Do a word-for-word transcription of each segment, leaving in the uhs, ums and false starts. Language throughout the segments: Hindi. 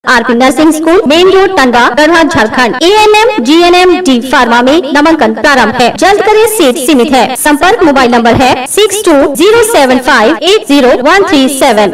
RP nursing school, main road, Tandwa, Garhwa, Jharkhand. A N M, G N M, D pharma में नामांकन प्रारंभ है। जल्द करें, सीट सीमित है। संपर्क मोबाइल नंबर है six two zero seven five eight zero one three seven.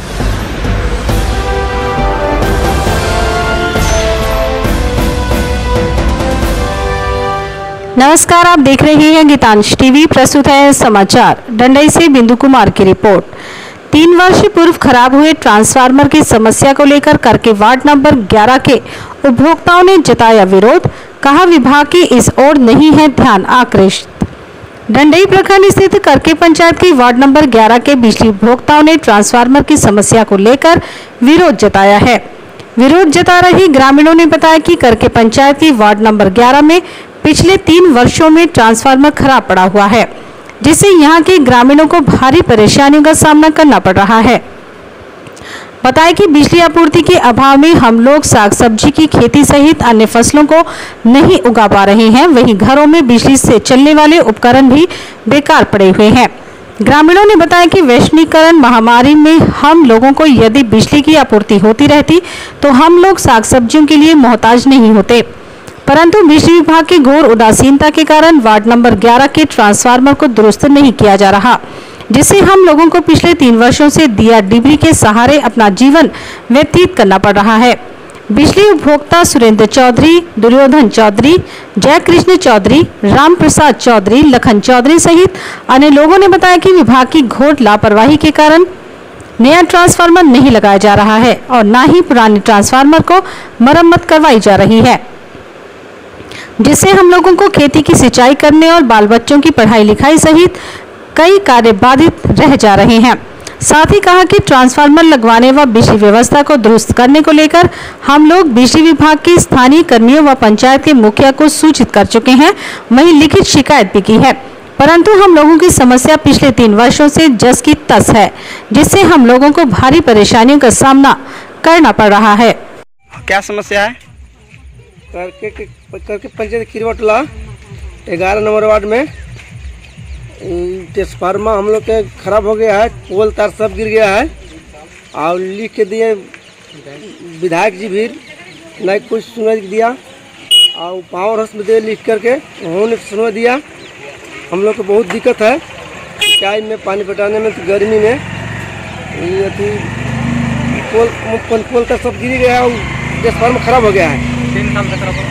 नमस्कार, आप देख रहे हैं गीतांश टीवी। प्रस्तुत है समाचार। डंडई से बिंदु कुमार की रिपोर्ट। तीन वर्ष पूर्व खराब हुए ट्रांसफार्मर की समस्या को लेकर करके वार्ड नंबर ग्यारह के उपभोक्ताओं ने जताया विरोध। कहा, विभाग की इस ओर नहीं है ध्यान आकृष्ट। डंडई प्रखंड स्थित करके पंचायत की वार्ड नंबर ग्यारह के बिजली उपभोक्ताओं ने ट्रांसफार्मर की समस्या को लेकर विरोध जताया है। विरोध जता रही ग्रामीणों ने बताया कि करके पंचायत की वार्ड नंबर ग्यारह में पिछले तीन वर्षों में ट्रांसफार्मर खराब पड़ा हुआ है, जिससे यहां के ग्रामीणों को भारी परेशानियों का सामना करना पड़ रहा है। बताया कि बिजली आपूर्ति के अभाव में हम लोग साग सब्जी की खेती सहित अन्य फसलों को नहीं उगा पा रहे हैं। वहीं घरों में बिजली से चलने वाले उपकरण भी बेकार पड़े हुए हैं। ग्रामीणों ने बताया कि वैश्वीकरण महामारी में हम लोगों को यदि बिजली की आपूर्ति होती रहती तो हम लोग साग सब्जियों के लिए मोहताज नहीं होते, परंतु बिजली विभाग की घोर उदासीनता के कारण वार्ड नंबर ग्यारह के ट्रांसफार्मर को दुरुस्त नहीं किया जा रहा, जिससे हम लोगों को पिछले तीन वर्षों से दिया डिबरी के सहारे अपना जीवन व्यतीत करना पड़ रहा है। बिजली उपभोक्ता सुरेंद्र चौधरी, दुर्योधन चौधरी, जय कृष्ण चौधरी, राम प्रसाद चौधरी, लखन चौधरी सहित अन्य लोगों ने बताया कि विभाग की घोर लापरवाही के कारण नया ट्रांसफार्मर नहीं लगाया जा रहा है और न ही पुराने ट्रांसफार्मर को मरम्मत करवाई जा रही है, जिससे हम लोगों को खेती की सिंचाई करने और बाल बच्चों की पढ़ाई लिखाई सहित कई कार्य बाधित रह जा रहे हैं। साथ ही कहा कि ट्रांसफार्मर लगवाने व बिजली व्यवस्था को दुरुस्त करने को लेकर हम लोग बिजली विभाग के स्थानीय कर्मियों व पंचायत के मुखिया को सूचित कर चुके हैं। वहीं लिखित शिकायत भी की है, परंतु हम लोगों की समस्या पिछले तीन वर्षों से जस की तस है, जिससे हम लोगों को भारी परेशानियों का सामना करना पड़ रहा है। क्या समस्या है? करके करके पंचायत खीरवटला ग्यारह नंबर वार्ड में ट्रांसफार्मर हम लोग के खराब हो गया है, पोल तार सब गिर गया है और लिख के दिए विधायक जी भी नहीं कुछ सुनवाई दिया और पावर हाउस में दे लिख करके उन्होंने सुनवाई दिया। हम लोग को बहुत दिक्कत है सिंचाई में, पानी पटाने में, तो गर्मी में ये पोल पोल तार सब गिर गया है और ट्रांसफार्मर खराब हो गया है। तीन साल से खराब हो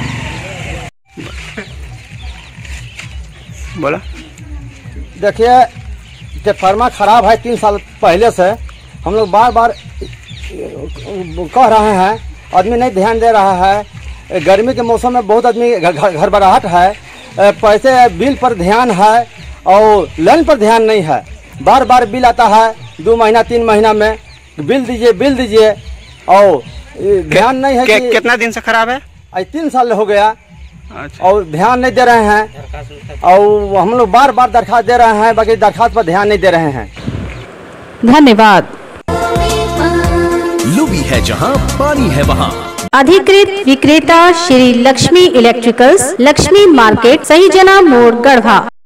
बोला। देखिए, ट्रांसफार्मर खराब है तीन साल पहले से। हम लोग बार बार कह रहे हैं, आदमी नहीं ध्यान दे रहा है। गर्मी के मौसम में बहुत आदमी घबराहट है, पैसे बिल पर ध्यान है और लाइन पर ध्यान नहीं है। बार बार बिल आता है, दो महीना तीन महीना में बिल दीजिए बिल दीजिए और ध्यान नहीं है कि कितना दिन से खराब है? आज तीन साल हो गया। अच्छा। और ध्यान नहीं दे रहे हैं और हम लोग बार बार दरखास्त दे रहे हैं, बाकी दरखास्त पर ध्यान नहीं दे रहे हैं। धन्यवाद। लुबी है जहां पानी है वहां। अधिकृत विक्रेता श्री लक्ष्मी इलेक्ट्रिकल्स, लक्ष्मी मार्केट, सही जना मोड़, गढ़वा।